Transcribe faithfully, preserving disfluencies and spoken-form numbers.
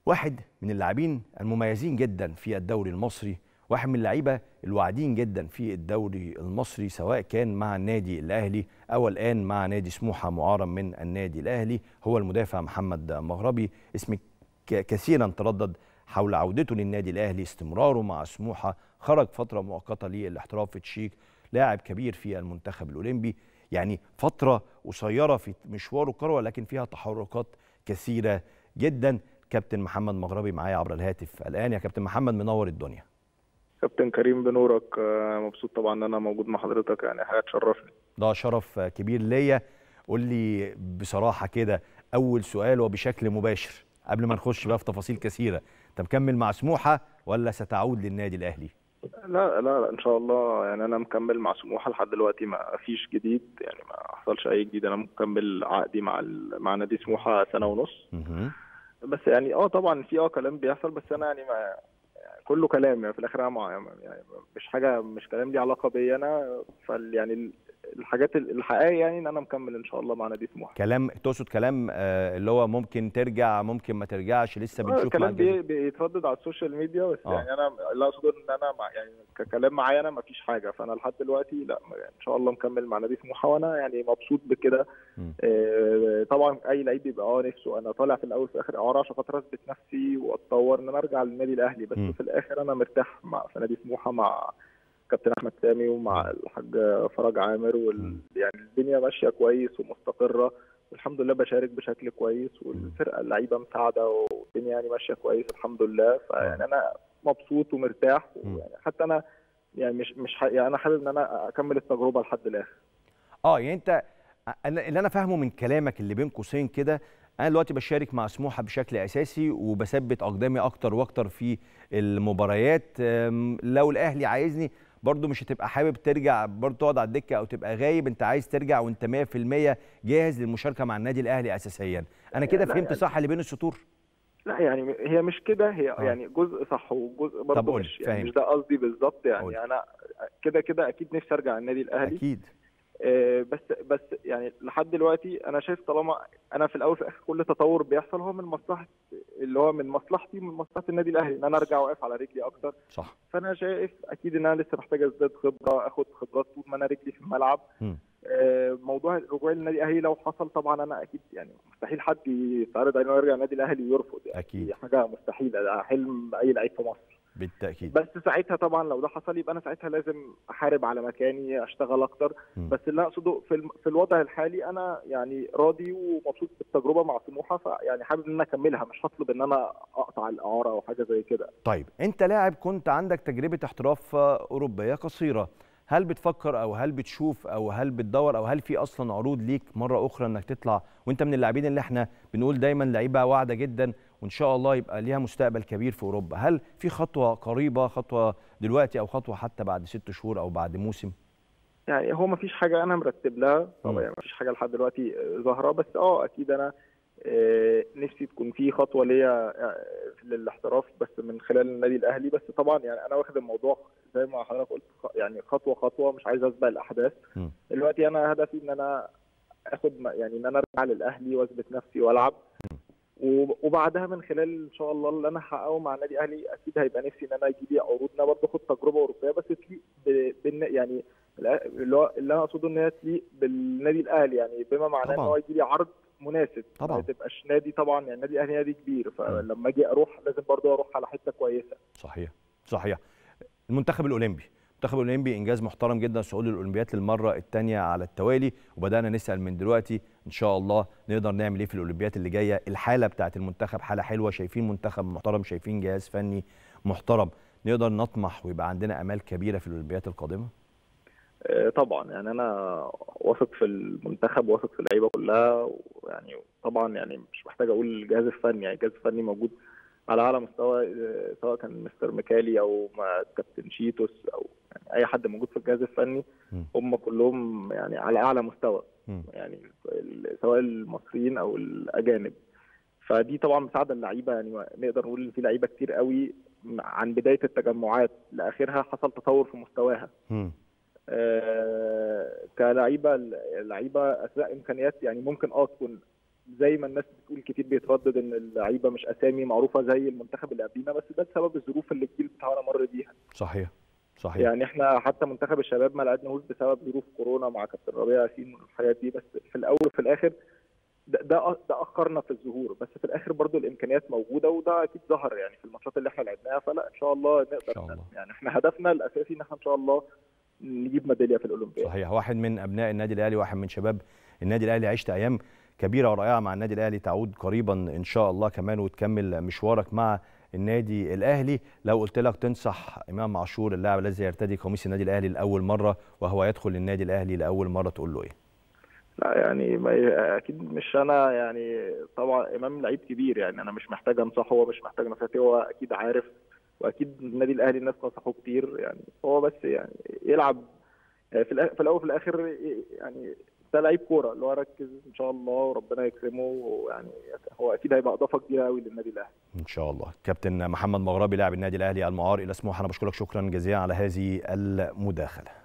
واحد من اللاعبين المميزين جدا في الدوري المصري، واحد من اللعيبه الواعدين جدا في الدوري المصري، سواء كان مع النادي الاهلي او الان مع نادي سموحه معارا من النادي الاهلي، هو المدافع محمد مغربي. اسم كثيرا تردد حول عودته للنادي الاهلي، استمراره مع سموحه، خرج فتره مؤقته للاحتراف في تشيك، لاعب كبير في المنتخب الاولمبي. يعني فتره قصيره في مشواره الكروي لكن فيها تحركات كثيره جدا. كابتن محمد مغربي معايا عبر الهاتف الان. يا كابتن محمد، منور الدنيا. كابتن كريم بنورك، مبسوط طبعا ان انا موجود مع حضرتك، يعني حاجه تشرفني. ده شرف كبير ليا. قول لي بصراحه كده، اول سؤال وبشكل مباشر قبل ما نخش بقى في تفاصيل كثيره، انت مكمل مع سموحه ولا ستعود للنادي الاهلي؟ لا لا لا ان شاء الله، يعني انا مكمل مع سموحه لحد دلوقتي، ما فيش جديد، يعني ما حصلش اي جديد. انا مكمل عقدي مع ال... مع نادي سموحه سنه ونص. بس يعني اه طبعا في اه كلام بيحصل، بس انا يعني ما يعني كله كلام، يعني في الاخر انا مع يعني مش حاجه، مش كلام ليه علاقه بيا انا. فال يعني الحاجات الحقيقيه يعني ان انا مكمل ان شاء الله مع نادي سموحه. كلام تقصد كلام آه اللي هو ممكن ترجع ممكن ما ترجعش، لسه بنشوف كلام مع الجزء بيتردد على السوشيال ميديا، بس آه. يعني انا لا اقصد ان انا مع يعني ككلام معايا انا ما فيش حاجه. فانا لحد دلوقتي لا، يعني ان شاء الله مكمل مع نادي سموحه، وانا يعني مبسوط بكده. آه طبعا اي لعيب بيبقى اه نفسه، انا طالع في الاول في الاخر اعاره عشان خاطر اثبت نفسي واتطور ان انا ارجع للنادي الاهلي، بس م. في الاخر انا مرتاح مع في نادي سموحه مع كابتن احمد سامي ومع الحاج فرج عامر، وال... يعني الدنيا ماشيه كويس ومستقره والحمد لله، بشارك بشكل كويس والفرقه اللعيبه مساعده والدنيا يعني ماشيه كويس الحمد لله. فيعني انا مبسوط ومرتاح، ويعني حتى انا يعني مش مش ح... يعني انا حابب ان انا اكمل التجربه لحد الاخر. اه يعني انت اللي انا فاهمه من كلامك اللي بين قوسين كده، انا دلوقتي بشارك مع سموحه بشكل اساسي وبثبت اقدامي اكتر واكتر في المباريات. لو الاهلي عايزني برضو مش هتبقى حابب ترجع برضو تقعد على الدكه او تبقى غايب، انت عايز ترجع وانت مية في المية جاهز للمشاركه مع النادي الاهلي اساسيا. انا كده فهمت يعني صح اللي بين السطور؟ لا يعني هي مش كده، هي آه. يعني جزء صح وجزء برضه مش يعني مش ده قصدي بالظبط. يعني قولي. انا كده كده اكيد نفسي ارجع النادي الاهلي اكيد، آه بس بس يعني لحد دلوقتي انا شايف طالما انا في الاول في الاخر كل تطور بيحصل هو من مصلحه، اللي هو من مصلحتي من مصلحه النادي الاهلي، ان انا ارجع واقف على رجلي اكتر. صح. فانا شايف اكيد ان انا لسه محتاج ازداد خبره، اخد خبرات طول ما انا رجلي في الملعب. م. موضوع رجوعي للنادي الاهلي لو حصل طبعا انا اكيد يعني مستحيل حد يتعرض عليه انه يرجع النادي الاهلي ويرفض، يعني اكيد دي حاجه مستحيله، ده حلم اي لعيب في مصر بالتاكيد. بس ساعتها طبعا لو ده حصل يبقى انا ساعتها لازم احارب على مكاني، اشتغل اكتر. م. بس اللي اقصده في في الوضع الحالي انا يعني راضي ومبسوط بالتجربه مع سموحه، فيعني حابب ان انا اكملها، مش هطلب ان انا اقطع الاعاره او حاجه زي كده. طيب انت لاعب كنت عندك تجربه احتراف اوروبيه قصيره، هل بتفكر او هل بتشوف او هل بتدور او هل في اصلا عروض ليك مره اخرى انك تطلع وانت من اللاعبين اللي احنا بنقول دايما لعيبه واعده جدا وان شاء الله يبقى ليها مستقبل كبير في اوروبا؟ هل في خطوه قريبه، خطوه دلوقتي او خطوه حتى بعد ست شهور او بعد موسم؟ يعني هو ما فيش حاجه انا مرتب لها طبعا، يعني ما فيش حاجه لحد دلوقتي ظاهره، بس اه اكيد انا آه نفسي تكون في خطوه ليا للاحتراف بس من خلال النادي الاهلي. بس طبعا يعني انا واخد الموضوع زي ما حضرتك قلت يعني خطوه خطوه، مش عايز اسبق الاحداث. م. دلوقتي انا هدفي ان انا اخد يعني ان انا ارجع للاهلي واثبت نفسي والعب، وبعدها من خلال ان شاء الله اللي انا هحققه مع النادي الاهلي اكيد هيبقى نفسي ان انا يجي لي عروض، انا برضه اخد تجربه اوروبيه بس تليق يعني اللي هو اللي انا اقصده ان هي تليق بالنادي الاهلي، يعني بما معناه ان هو يجي لي عرض مناسب طبعا، ما تبقاش نادي طبعا، يعني النادي الاهلي نادي كبير، فلما اجي اروح لازم برضه اروح على حته كويسه. صحيح صحيح. المنتخب الاولمبي المنتخب الاولمبي انجاز محترم جدا، صعود للاولمبيات للمره الثانيه على التوالي، وبدانا نسال من دلوقتي ان شاء الله نقدر نعمل ايه في الاولمبيات اللي جايه. الحاله بتاعه المنتخب حاله حلوه، شايفين منتخب محترم، شايفين جهاز فني محترم، نقدر نطمح ويبقى عندنا امال كبيره في الاولمبيات القادمه. طبعا يعني انا واثق في المنتخب، واثق في اللعيبه كلها، ويعني طبعا يعني مش محتاج اقول الجهاز الفني، يعني الجهاز الفني موجود على اعلى مستوى، سواء كان مستر ميكالي او كابتن شيتوس او يعني اي حد موجود في الجهاز الفني، هم كلهم يعني على اعلى مستوى، يعني سواء المصريين او الاجانب. فدي طبعا مساعده اللعيبه، يعني نقدر نقول ان في لعيبه كتير قوي عن بدايه التجمعات لاخرها حصل تطور في مستواها. آه كلعيبه اللعيبه اثناء امكانيات يعني ممكن اه تكون زي ما الناس بتقول كتير بيتردد ان اللعيبه مش اسامي معروفه زي المنتخب اللي قبلينا، بس ده بسبب الظروف اللي الجيل بتاعنا مر بيها. صحيح صحيح. يعني احنا حتى منتخب الشباب ما لعبناهوش بسبب ظروف كورونا مع كابتن ربيع ياسين والحاجات دي، بس في الاول وفي الاخر ده ده ده اخرنا في الظهور، بس في الاخر برضو الامكانيات موجوده، وده اكيد ظهر يعني في الماتشات اللي احنا لعبناها. فلا ان شاء الله نقدر إن شاء الله. يعني احنا هدفنا الاساسي ان احنا ان شاء الله نجيب ميداليه في الاولمبياد. صحيح. واحد من ابناء النادي الاهلي، واحد من شباب النادي الاهلي، عشت ايام كبيره ورائعه مع النادي الاهلي، تعود قريبا ان شاء الله كمان وتكمل مشوارك مع النادي الاهلي. لو قلت لك تنصح امام عاشور اللاعب الذي يرتدي قميص النادي الاهلي لاول مره وهو يدخل النادي الاهلي لاول مره، تقول له ايه؟ لا يعني ما اكيد مش انا يعني، طبعا امام لعيب كبير يعني انا مش محتاج انصحه، هو مش محتاج نصيحتي، هو اكيد عارف، واكيد النادي الاهلي الناس نصحوه كتير يعني. هو بس يعني يلعب في في الاول وفي الاخر يعني ده لعيب كوره اللي هو ركز ان شاء الله وربنا يكرمه، ويعني هو اكيد هيبقى اضافه كبيره قوي للنادي الاهلي ان شاء الله. كابتن محمد مغربي لاعب النادي الاهلي المعار الى سموحه، انا بشكرك شكرا جزيلا على هذه المداخله.